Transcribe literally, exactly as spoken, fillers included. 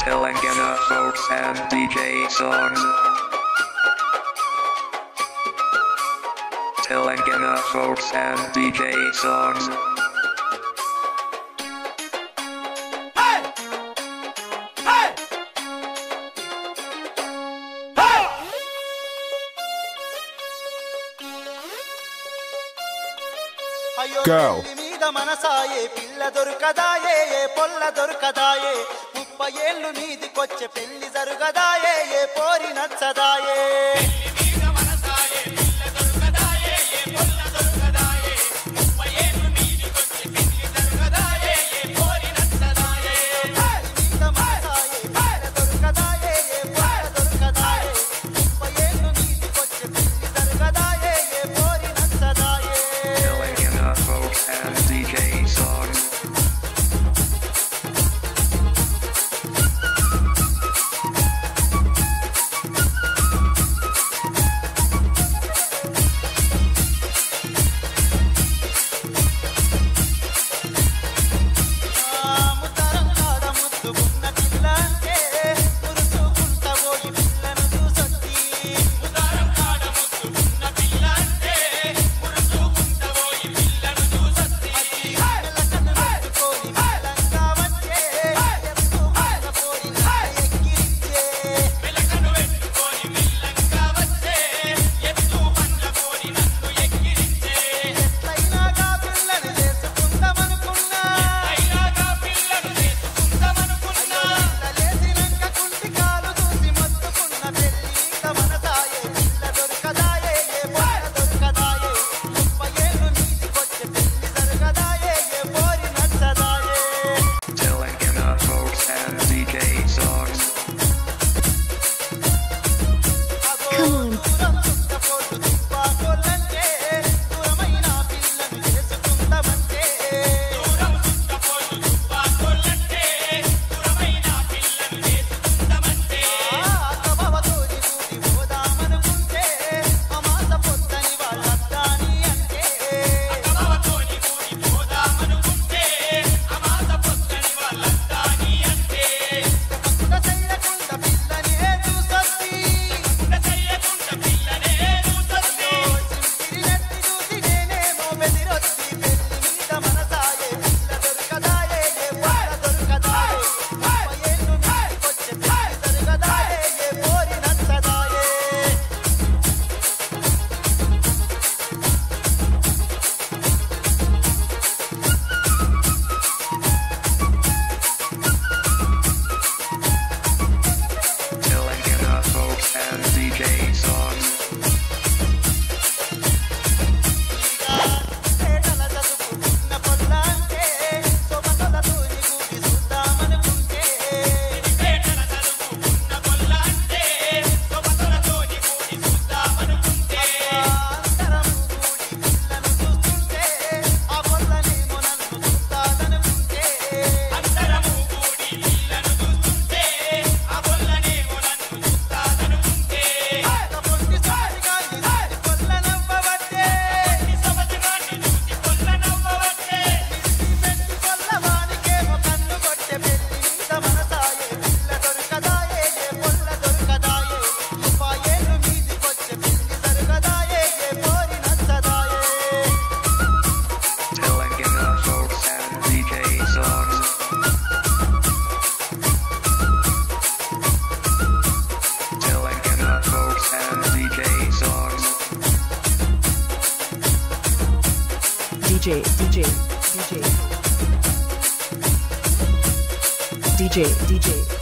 Telangana folks and D J songs. Telangana folks and D J songs. Hey! Hey! Hey! Go. Pelli Meda Manasaye, pilla dorkadaye, polla dorkadaye, muppa yellu needikoche pelli zarugadaye, pori natsadaye. Pelli Meda Manasaye, pilla dorkadaye, polla dorkadaye, muppa yellu needikoche pelli zarugadaye, pori natsadaye. Pelli Meda Manasaye, pilla dorkadaye, polla dorkadaye, muppa yellu needikoche pelli zarugadaye, pori natsadaye. Telangana folks and D J songs. ముతరం కాడ ముద్దుకున్న పిల్లంటే మురుసుకుంట పోయి పిల్లను చూసొచ్చి ముదారం కాడ ముద్దుకున్న పిల్లంటే మురుసుకుంట పోయి పిల్లను చూసొచ్చి మెల్లకన్ను నొచ్చుకొని మెల్లంగా వచ్చే ఎత్తు పోయి ఎక్కిరిచ్చే వెలకను పెట్టుకొని మెల్లంగా వచ్చే ఎత్తు పండ్ల పోని నన్ను ఎక్కిరించే ఎట్లయినాగా పిల్లను చేసుకుందామనుకున్నా అయినాగా పిల్లను చేసుకుందామనుకున్నా లేచినంక కుంటి కాలు చూసి మొత్తుకున్న పెళ్లి మీద మనసాయే పిల్ల దొరకదాయే ఏ పొల్ల దొరకదాయే ముప్పై ఏళ్ళు నీతికొచ్చే పెళ్లి జరగదాయే ఏ పోరి నచ్చదాయే. Telangana folks and D J songs. దూరం చుట్టపోటు తుప్పాకోళ్ళంటే దూరమైన పిల్లను చేసుకుందామంటే దూరం చుట్టపోటు తుప్పాకోళ్ళంటే దూరమైన పిల్లను చేసుకుందామంటే అక్కబావతోని కూడి పోదామనుకుంటే అమాస పొద్దని వాళ్ళద్దాని అంటే అక్కబావతోని కూడి పోదామనుకుంటే అమాస పొద్దని వాళ్ళంతాని అంటే కుట చెయ్యకుండా పిల్లనే చూసొచ్చి కుట చెయ్యకుండా పిల్లనే చూసొచ్చి చింపిరినెత్తి చూసి నేనేమో బెదిరొచ్చి పెళ్లి మీద మనసాయే పిల్ల దొరకదాయే ఏ పొల్ల దొరకదాయే ముప్పై ఏళ్ళు నీతికొచ్చే పెళ్లి జరగదాయే ఏ పోరి నచ్చదాయే. Telangana folks and D J songs. పేటల చదువుకున్న పొల్లంటే సొమతలతోని కూడి చూద్దామనుకుంటే పేటల చదువుకున్న కొల్లంటే సొబతులతోని కూడి చూద్దామనుకుంటే అందరం కూడి పిల్లను చూస్తుంటే ఆ పొల్లనేమో నన్ను చూస్తాదనుకుంటే అందరము కూడి పిల్లను చూస్తుంటే ఆ పొల్లనేమో నన్ను చూస్తాదనుకుంటే పొట్టి సారిగాని చూసి పొల్ల నవ్వబట్టే ఈ సొబతుగాన్ని చూసి పొల్ల నవ్వవట్టే పెట్టి పొల్లవానికేమో కన్ను కొట్టే పెళ్లి మీద మనసాయే పిల్ల దొరకదాయే ఏ పొల్ల దొరకదాయే ముప్పై ఏళ్ళు మీదికొచ్చే పెళ్లి జరగదాయే ఏ పోరి నచ్చదాయే. Telangana folks and D J songs. Telangana folks and D J songs. DJ, DJ, DJ. DJ, DJ.